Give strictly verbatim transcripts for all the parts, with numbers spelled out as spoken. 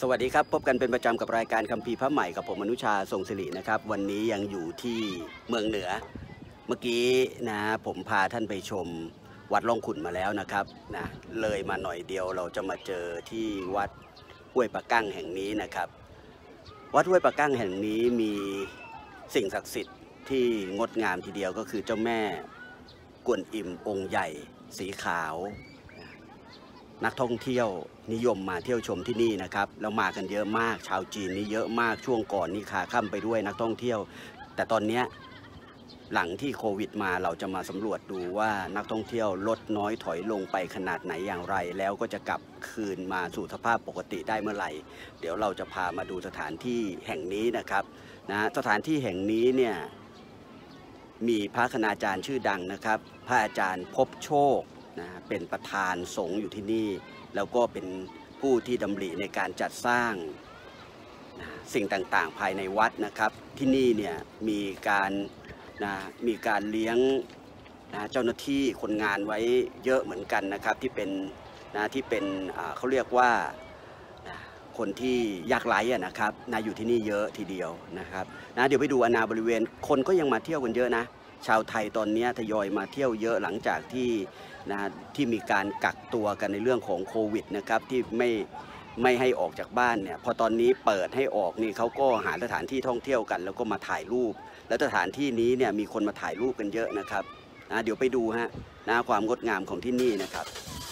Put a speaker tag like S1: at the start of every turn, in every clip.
S1: สวัสดีครับพบกันเป็นประจำกับรายการคัมภีร์พระใหม่กับผมอนุชาทรงศิรินะครับวันนี้ยังอยู่ที่เมืองเหนือเมื่อกี้นะผมพาท่านไปชมวัดล่องขุ่นมาแล้วนะครับนะเลยมาหน่อยเดียวเราจะมาเจอที่วัดห้วยปะกั้งแห่งนี้นะครับวัดห้วยปะกั้งแห่งนี้มีสิ่งศักดิ์สิทธิ์ที่งดงามทีเดียวก็คือเจ้าแม่กวนอิมองค์ใหญ่สีขาวนักท่องเที่ยวนิยมมาเที่ยวชมที่นี่นะครับแล้วมากันเยอะมากชาวจีนนี่เยอะมากช่วงก่อนนี่ขาค่ำไปด้วยนักท่องเที่ยวแต่ตอนนี้หลังที่โควิดมาเราจะมาสำรวจดูว่านักท่องเที่ยวลดน้อยถอยลงไปขนาดไหนอย่างไรแล้วก็จะกลับคืนมาสู่สภาพปกติได้เมื่อไหร่เดี๋ยวเราจะพามาดูสถานที่แห่งนี้นะครับนะสถานที่แห่งนี้เนี่ยมีพระคณาจารย์ชื่อดังนะครับพระอาจารย์พบโชคนะเป็นประธานสงฆ์อยู่ที่นี่แล้วก็เป็นผู้ที่ดำริในการจัดสร้างนะสิ่งต่างๆภายในวัดนะครับที่นี่เนี่ยมีการนะมีการเลี้ยงนะเจ้าหน้าที่คนงานไว้เยอะเหมือนกันนะครับที่เป็นนะที่เป็นเขาเรียกว่านะคนที่ยากไร้นะครับนะอยู่ที่นี่เยอะทีเดียวนะครับนะเดี๋ยวไปดูอาณาบริเวณคนก็ยังมาเที่ยวกันเยอะนะชาวไทยตอนนี้ทยอยมาเที่ยวเยอะหลังจากที่นะที่มีการกักตัวกันในเรื่องของโควิดนะครับที่ไม่ไม่ให้ออกจากบ้านเนี่ยพอตอนนี้เปิดให้ออกนี่เขาก็หาสถานที่ท่องเที่ยวกันแล้วก็มาถ่ายรูปแล้วสถานที่นี้เนี่ยมีคนมาถ่ายรูปกันเยอะนะครับนะเดี๋ยวไปดูฮะนะความงดงามของที่นี่นะครับ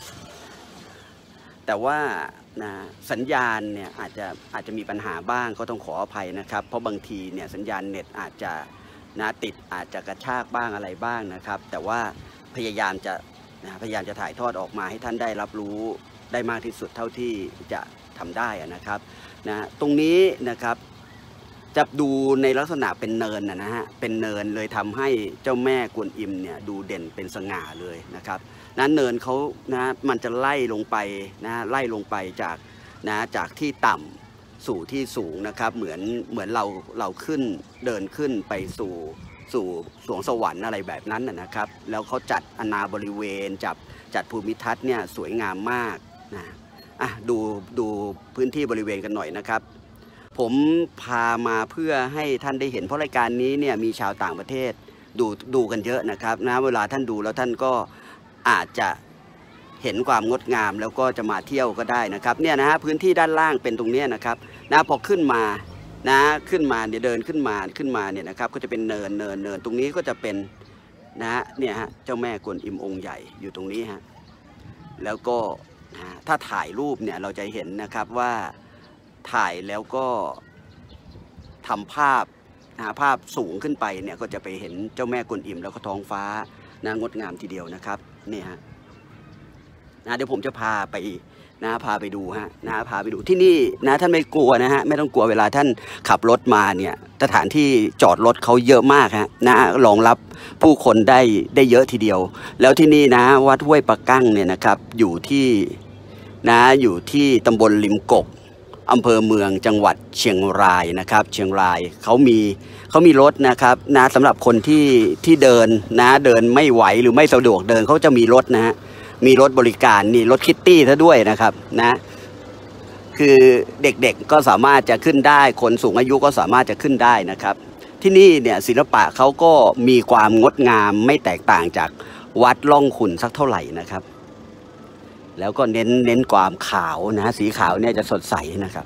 S1: แต่ว่านะสัญญาณเนี่ยอาจจะอาจจะมีปัญหาบ้างก็ต้องขออภัยนะครับเพราะบางทีเนี่ยสัญญาณเน็ตอาจจะนะติดอาจจะกระชากบ้างอะไรบ้างนะครับแต่ว่าพยายามจะนะพยายามจะถ่ายทอดออกมาให้ท่านได้รับรู้ได้มากที่สุดเท่าที่จะทำได้นะครับนะตรงนี้นะครับจะดูในลักษณะเป็นเนินนะฮะเป็นเนินเลยทำให้เจ้าแม่กวนอิมเนี่ยดูเด่นเป็นสง่าเลยนะครับนั้นเนินเขานะมันจะไล่ลงไปนะไล่ลงไปจากนะจากที่ต่ำสู่ที่สูงนะครับเหมือนเหมือนเราเราขึ้นเดินขึ้นไปสู่สู่สวงสวรรค์อะไรแบบนั้นนะครับแล้วเขาจัดอาณาบริเวณจับจัดภูมิทัศน์เนี่ยสวยงามมากนะอ่ะดูดูพื้นที่บริเวณกันหน่อยนะครับผมพามาเพื่อให้ท่านได้เห็นเพราะรายการนี้เนี่ยมีชาวต่างประเทศดูดูกันเยอะนะครับนะเวลาท่านดูแล้วท่านก็อาจจะเห็นความงดงามแล้วก็จะมาเที่ยวก็ได้นะครับเนี่ยนะฮะพื้นที่ด้านล่างเป็นตรงนี้นะครับนะพอขึ้นมานะขึ้นมาเนี่ยเดินขึ้นมาขึ้นมาเนี่ยนะครับก็จะเป็นเนินเนินเนินตรงนี้ก็จะเป็นนะฮะเนี่ยฮะเจ้าแม่กวนอิมองค์ใหญ่อยู่ตรงนี้ฮะแล้วก็นะถ้าถ่ายรูปเนี่ยเราจะเห็นนะครับว่าถ่ายแล้วก็ทำภาพนะภาพสูงขึ้นไปเนี่ยก็จะไปเห็นเจ้าแม่กวนอิมแล้วก็ท้องฟ้านะงดงามทีเดียวนะครับนี่ฮะนะเดี๋ยวผมจะพาไปนะพาไปดูฮะนะพาไปดูที่นี่นะท่านไม่กลัวนะฮะไม่ต้องกลัวเวลาท่านขับรถมาเนี่ยสถานที่จอดรถเขาเยอะมากฮะนะรองรับผู้คนได้ได้เยอะทีเดียวแล้วที่นี่นะวัดห้วยปะกั้งเนี่ยนะครับอยู่ที่นะอยู่ที่ตำบลริมกกอำเภอเมืองจังหวัดเชียงรายนะครับเชียงรายเขามีเขามีรถนะครับนะสำหรับคนที่ที่เดินนะเดินไม่ไหวหรือไม่สะดวกเดินเขาจะมีรถนะฮะมีรถบริการนี่รถคิตตี้ซะด้วยนะครับนะคือเด็กๆก็สามารถจะขึ้นได้คนสูงอายุก็สามารถจะขึ้นได้นะครับที่นี่เนี่ยศิลปะเขาก็มีความงดงามไม่แตกต่างจากวัดล่องขุ่นสักเท่าไหร่นะครับแล้วก็เน้นเน้นความขาวนะสีขาวเนี่ยจะสดใสนะครับ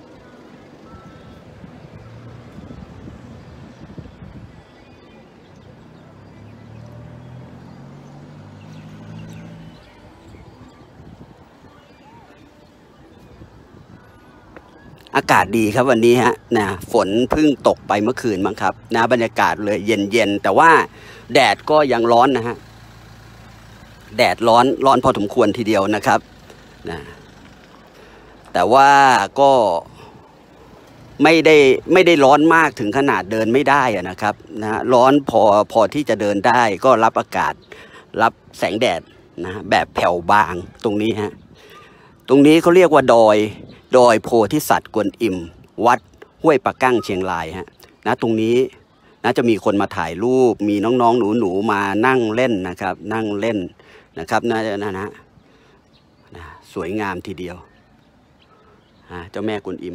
S1: อากาศดีครับวันนี้ฮะนะฝนเพิ่งตกไปเมื่อคืนมั้งครับนะบรรยากาศเลยเย็นๆแต่ว่าแดดก็ยังร้อนนะฮะแดดร้อนร้อนพอสมควรทีเดียวนะครับนะแต่ว่าก็ไม่ได้ไม่ได้ร้อนมากถึงขนาดเดินไม่ได้นะครับนะร้อนพอพอที่จะเดินได้ก็รับอากาศรับแสงแดดนะแบบแผ่วบางตรงนี้ฮะตรงนี้เขาเรียกว่าดอยดอยโพธิสัตว์กวนอิมวัดห้วยปะกั้งเชียงรายฮะนะตรงนี้นะจะมีคนมาถ่ายรูปมีน้องๆหนูๆมานั่งเล่นนะครับนั่งเล่นนะครับนะนะนะสวยงามทีเดียวเจ้าแม่กวนอิม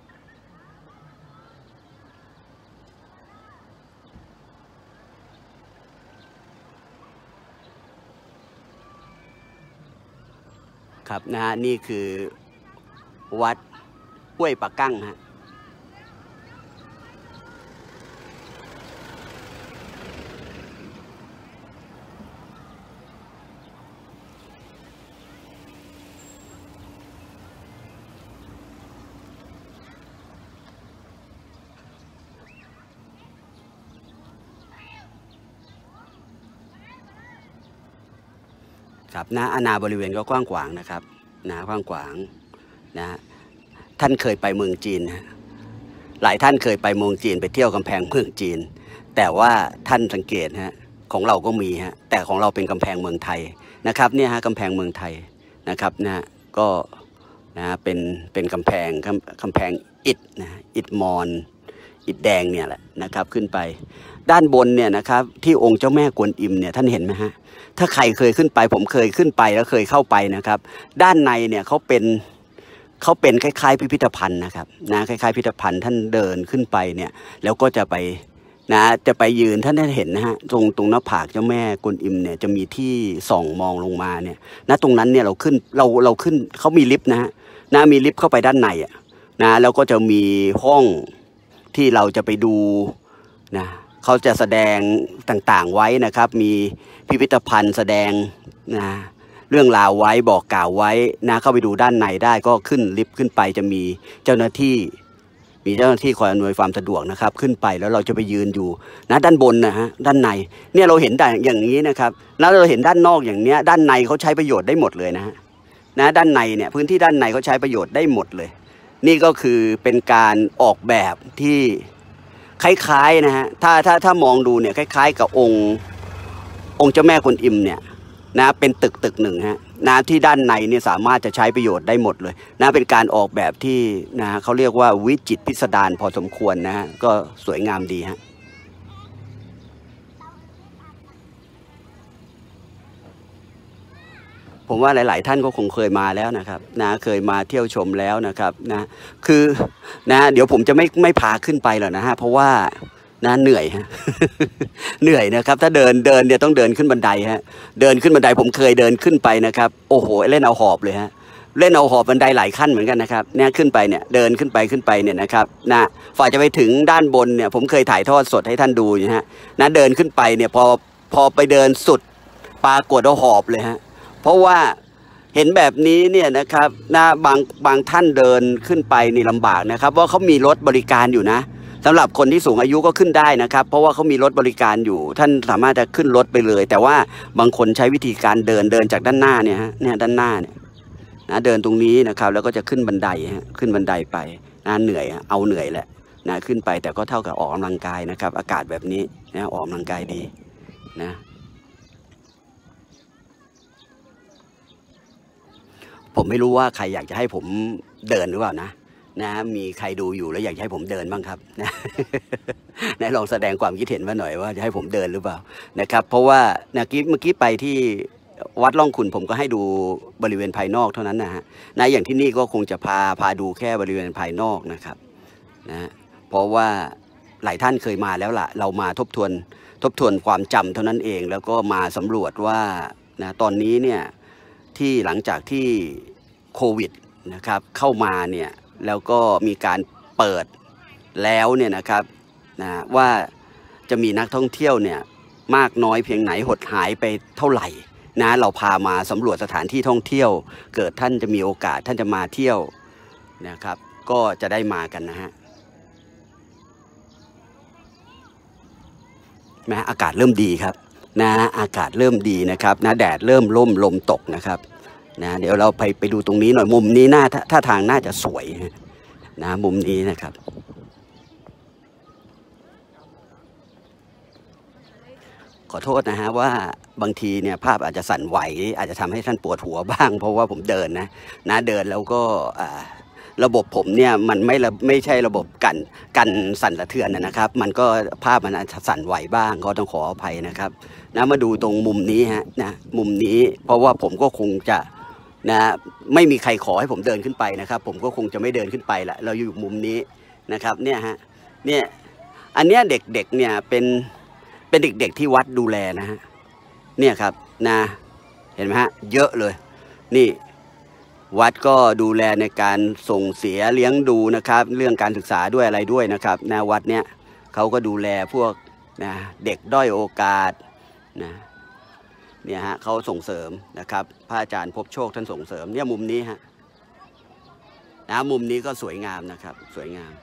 S1: ครับนะฮะนี่คือวัดห้วยปะกั้งฮะครับนะอาณาบริเวณก็กว้างขวางนะครับนะกว้างขวางนะท่านเคยไปเมืองจีนนะหลายท่านเคยไปเมืองจีนไปเที่ยวกำแพงเมืองจีนแต่ว่าท่านสังเกตฮะของเราก็มีฮะแต่ของเราเป็นกำแพงเมืองไทยนะครับเนี่ยฮะกำแพงเมืองไทยนะครับนะก็นะเป็นเป็นกำแพงกำแพงอิฐนะอิฐมอนอิฐแดงเนี่ยแหละนะครับขึ้นไปด้านบนเนี่ยนะครับที่องค์เจ้าแม่กวนอิมเนี่ยท่านเห็นไหมฮะถ้าใครเคยขึ้นไปผมเคยขึ้นไปแล้วเคยเข้าไปนะครับด้านในเนี่ยเขาเป็นเขาเป็นคล้ายๆพิพิธภัณฑ์นะครับนะคล้ายๆพิพิธภัณฑ์ท่านเดินขึ้นไปเนี่ยแล้วก็จะไปนะจะไปยืนท่านได้เห็นนะฮะตรงตรงหน้าผากเจ้าแม่กวนอิมเนี่ยจะมีที่ส่องมองลงมาเนี่ยณตรงนั้นเนี่ยเราขึ้นเราเราขึ้นเขามีลิฟต์นะฮะนะมีลิฟต์เข้าไปด้านในอ่ะนะแล้วก็จะมีห้องที่เราจะไปดูนะเขาจะแสดงต่างๆไว้นะครับมีพิพิธภัณฑ์แสดงนะเรื่องราวไว้บอกกล่าวไว้นะเข้าไปดูด้านในได้ก็ขึ้นลิฟต์ขึ้นไปจะมีเจ้าหน้าที่มีเจ้าหน้าที่คอยอำนวยความสะดวกนะครับขึ้นไปแล้วเราจะไปยืนอยู่นะด้านบนนะฮะด้านในเนี่ยเราเห็นได้อย่างนี้นะครับแล้วเราเห็นด้านนอกอย่างเนี้ยด้านในเขาใช้ประโยชน์ได้หมดเลยนะฮะนะด้านในเนี่ยพื้นที่ด้านในเขาใช้ประโยชน์ได้หมดเลยนี่ก็คือเป็นการออกแบบที่คล้ายๆนะฮะถ้าถ้าถ้ามองดูเนี่ยคล้ายๆกับองค์องค์เจ้าแม่กวนอิมเนี่ยนะเป็นตึกตึกหนึ่งฮะนะที่ด้านในเนี่ยสามารถจะใช้ประโยชน์ได้หมดเลยนะเป็นการออกแบบที่นะเขาเรียกว่าวิจิตรพิสดารพอสมควรนะฮะก็สวยงามดีฮะผมว่าหลายๆท่านก็คงเคยมาแล้วนะครับนะเคยมาเที่ยวชมแล้วนะครับนะคือนะเดี๋ยวผมจะไม่ไม่พาขึ้นไปหรอกนะฮะเพราะว่านะเหนื่อยฮะ เหนื่อยนะครับถ้าเดินเดินเนี่ยต้องเดินขึ้นบันไดฮะเดินขึ้นบันไดผมเคยเดินขึ้นไปนะครับโอ้โหเล่นเอาหอบเลยฮะเล่นเอาหอบบันไดหลายขั้นเหมือนกันนะครับเนี่ยขึ้นไปเนี่ยเดินขึ้นไปขึ้นไปเนี่ยนะครับนะฝ่ายจะไปถึงด้านบนเนี่ยผมเคยถ่ายทอดสดให้ท่านดูนะฮะนะเดินขึ้นไปเนี่ยพอพอไปเดินสุดปรากฏเอาหอบเลยฮะเพราะว่าเห็นแบบนี้เนี่ยนะครับนะบางบางท่านเดินขึ้นไปนี่ลำบากนะครับเพราะเขามีรถบริการอยู่นะสำหรับคนที่สูงอายุก็ขึ้นได้นะครับเพราะว่าเขามีรถบริการอยู่ท่านสามารถจะขึ้นรถไปเลยแต่ว่าบางคนใช้วิธีการเดินเดินจากด้านหน้าเนี่ยฮะเนี่ยด้านหน้าเนี่ยนะเดินตรงนี้นะครับแล้วก็จะขึ้นบันไดฮะขึ้นบันไดไปนะเหนื่อยเอาเหนื่อยแหละนะขึ้นไปแต่ก็เท่ากับออกกำลังกายนะครับอากาศแบบนี้นะออกกำลังกายดีนะผมไม่รู้ว่าใครอยากจะให้ผมเดินหรือเปล่านะนะมีใครดูอยู่แล้วอยากให้ผมเดินบ้างครับนะนะลองแสดงความคิดเห็นมาหน่อยว่าจะให้ผมเดินหรือเปล่านะครับเพราะว่าเมื่อกี้เมื่อกี้ไปที่วัดร่องขุ่นผมก็ให้ดูบริเวณภายนอกเท่านั้นนะฮะนะอย่างที่นี่ก็คงจะพาพาดูแค่บริเวณภายนอกนะครับนะเพราะว่าหลายท่านเคยมาแล้วล่ะเรามาทบทวนทบทวนความจำเท่านั้นเองแล้วก็มาสำรวจว่านะตอนนี้เนี่ยที่หลังจากที่โควิดนะครับเข้ามาเนี่ยแล้วก็มีการเปิดแล้วเนี่ยนะครับนะว่าจะมีนักท่องเที่ยวเนี่ยมากน้อยเพียงไหนหดหายไปเท่าไหร่นะเราพามาสำรวจสถานที่ท่องเที่ยวเกิดท่านจะมีโอกาสท่านจะมาเที่ยวนะครับก็จะได้มากันนะฮะนะอากาศเริ่มดีครับนะอากาศเริ่มดีนะครับนะแดดเริ่มร่มลมตกนะครับนะเดี๋ยวเราไปไปดูตรงนี้หน่อยมุมนี้น่าท่าทางน่าจะสวยนะมุมนี้นะครับขอโทษนะฮะว่าบางทีเนี่ยภาพอาจจะสั่นไหวอาจจะทำให้ท่านปวดหัวบ้างเพราะว่าผมเดินนะนะเดินแล้วก็ระบบผมเนี่ยมันไม่ไม่ใช่ระบบกันกันสั่นสะเทือนนะครับมันก็ภาพมันอาจจะสั่นไหวบ้างก็ต้องขออภัยนะครับนะมาดูตรงมุมนี้ฮะนะมุมนี้เพราะว่าผมก็คงจะนะไม่มีใครขอให้ผมเดินขึ้นไปนะครับผมก็คงจะไม่เดินขึ้นไปละเราอยู่มุมนี้นะครับเนี่ยฮะเนี่ยอันเนี้ยเด็กๆเนี่ยเป็นเป็นเด็กๆที่วัดดูแลนะฮะเนี่ยครับนะเห็นไหมฮะเยอะเลยนี่วัดก็ดูแลในการส่งเสียเลี้ยงดูนะครับเรื่องการศึกษาด้วยอะไรด้วยนะครับนะวัดเนี่ยเขาก็ดูแลพวกนะเด็กด้อยโอกาสนะเนี่ยฮะเขาส่งเสริมนะครับพระอาจารย์พบโชคท่านส่งเสริมเนี่ยมุมนี้ฮะนะมุมนี้ก็สวยงามนะครับสวยงาม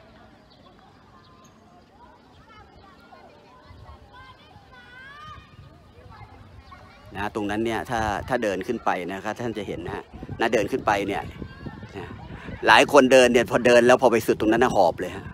S1: นะตรงนั้นเนี่ยถ้าถ้าเดินขึ้นไปนะครับท่านจะเห็นนะฮะนะเดินขึ้นไปเนี่ยหลายคนเดินเนี่ยพอเดินแล้วพอไปสุดตรงนั้นน่ะหอบเลยฮะ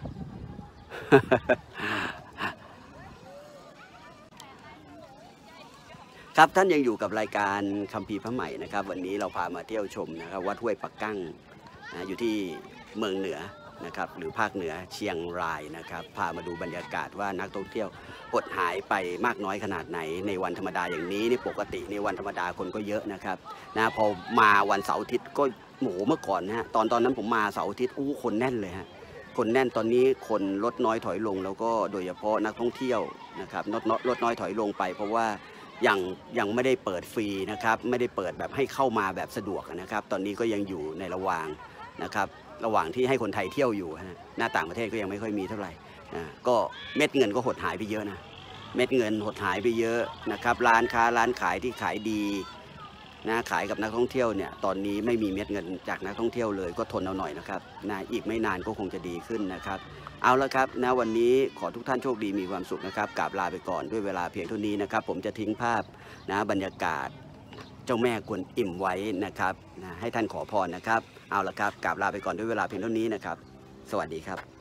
S1: ครับท่านยังอยู่กับรายการคัมภีร์พระใหม่นะครับวันนี้เราพามาเที่ยวชมนะครับวัดห้วยปักกั้งนะอยู่ที่เมืองเหนือนะครับหรือภาคเหนือเชียงรายนะครับพามาดูบรรยากาศว่านักท่องเที่ยวหดหายไปมากน้อยขนาดไหนในวันธรรมดาอย่างนี้นี่ปกติในวันธรรมดาคนก็เยอะนะครับนะพอมาวันเสาร์อาทิตย์ก็โหเมื่อก่อนนะฮะตอนตอนนั้นผมมาเสาร์อาทิตย์อู้คนแน่นเลยฮะคนแน่นตอนนี้คนลดน้อยถอยลงแล้วก็โดยเฉพาะนักท่องเที่ยวนะครับลดลดน้อยถอยลงไปเพราะว่ายังยังไม่ได้เปิดฟรีนะครับไม่ได้เปิดแบบให้เข้ามาแบบสะดวกนะครับตอนนี้ก็ยังอยู่ในระหว่างนะครับระหว่างที่ให้คนไทยเที่ยวอยู่นะหน้าต่างประเทศก็ยังไม่ค่อยมีเท่าไหร่นะก็เม็ดเงินก็หดหายไปเยอะนะเม็ดเงินหดหายไปเยอะนะครับร้านค้าร้านขายที่ขายดีนะขายกับนักท่องเที่ยวเนี่ยตอนนี้ไม่มีเม็ดเงินจากนักท่องเที่ยวเลยก็ทนเอาหน่อยนะครับนะอีกไม่นานก็คงจะดีขึ้นนะครับเอาละครับนะวันนี้ขอทุกท่านโชคดีมีความสุขนะครับกราบลาไปก่อนด้วยเวลาเพียงเท่านี้นะครับผมจะทิ้งภาพนะบรรยากาศเจ้าแม่กวนอิ่มไว้นะครับนะให้ท่านขอพรนะครับเอาละครับกราบลาไปก่อนด้วยเวลาเพียงเท่านี้นะครับสวัสดีครับ